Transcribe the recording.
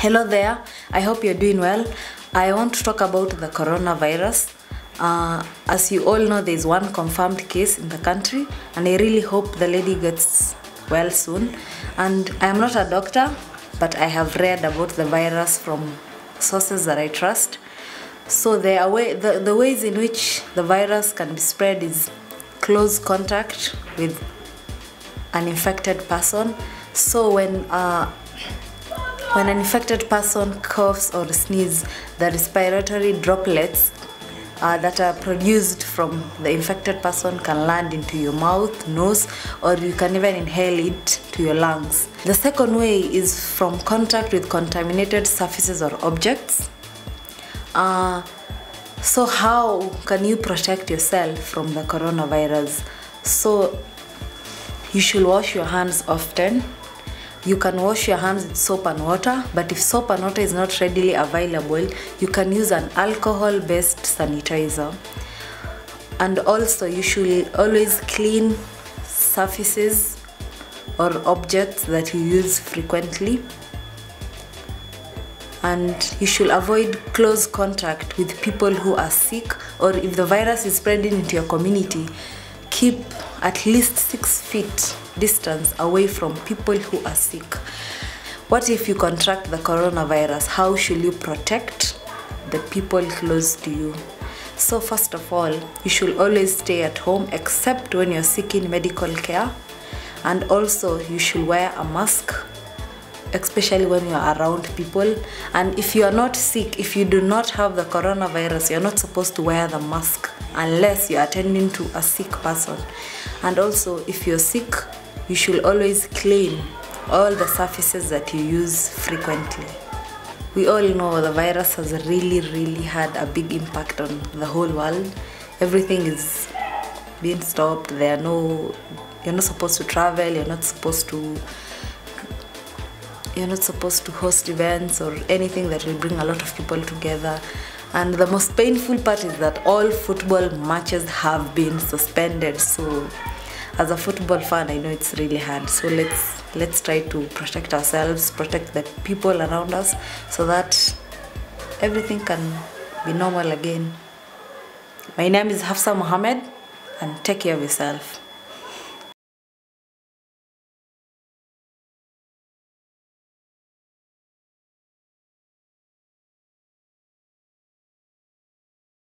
Hello there, I hope you're doing well. I want to talk about the coronavirus. As you all know, there's one confirmed case in the country, and I really hope the lady gets well soon. And I am not a doctor, but I have read about the virus from sources that I trust. So the ways in which the virus can be spread is close contact with an infected person. So when an infected person coughs or sneezes, the respiratory droplets that are produced from the infected person can land into your mouth, nose, or you can even inhale it to your lungs. The second way is from contact with contaminated surfaces or objects. So how can you protect yourself from the coronavirus? So you should wash your hands often. You can wash your hands with soap and water, but if soap and water is not readily available, you can use an alcohol-based sanitizer. And also, you should always clean surfaces or objects that you use frequently. And you should avoid close contact with people who are sick, or if the virus is spreading into your community, keep at least 6 feet distance away from people who are sick. What if you contract the coronavirus? How should you protect the people close to you? So first of all, you should always stay at home except when you're seeking medical care. And also you should wear a mask, especially when you're around people. And if you are not sick, if you do not have the coronavirus, you're not supposed to wear the mask unless you're attending to a sick person. And also, if you're sick, you should always clean all the surfaces that you use frequently. We all know the virus has really had a big impact on the whole world. Everything is being stopped. You're not supposed to travel, you're not supposed to host events or anything that will bring a lot of people together. And the most painful part is that all football matches have been suspended. So as a football fan, I know it's really hard. So let's try to protect ourselves, protect the people around us, so that everything can be normal again. My name is Hafsa Mohammed, and take care of yourself.